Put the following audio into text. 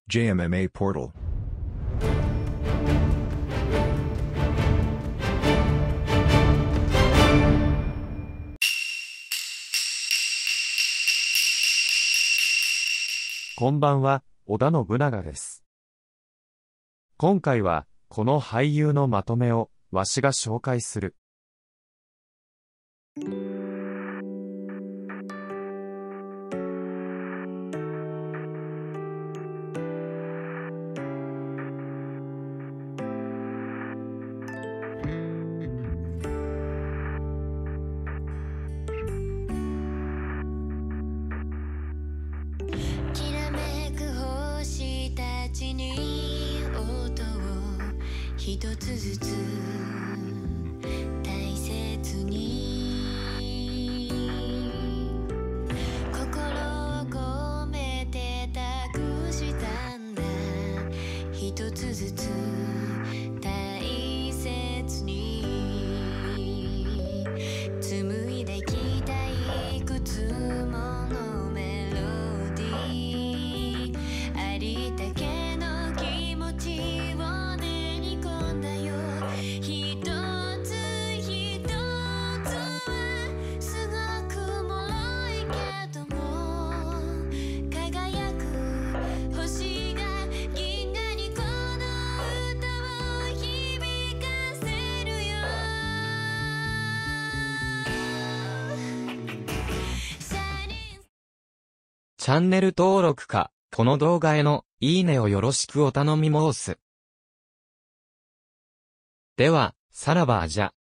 JMMA Portal. こんばんは、織田信長です。今回は、この俳優のまとめを、わしが紹介する。 きらめく星たちに音を一つずつ大切に心を込めて託したんだ一つずつ大切に紡いできたいくつものメロディーありったけの気持ちを練り込んだよ一つ一つはすごく脆いけども輝く星が銀河にこの歌を響かせるよチャンネル登録か、この動画へのいいねをよろしくお頼み申す。では、さらばじゃ。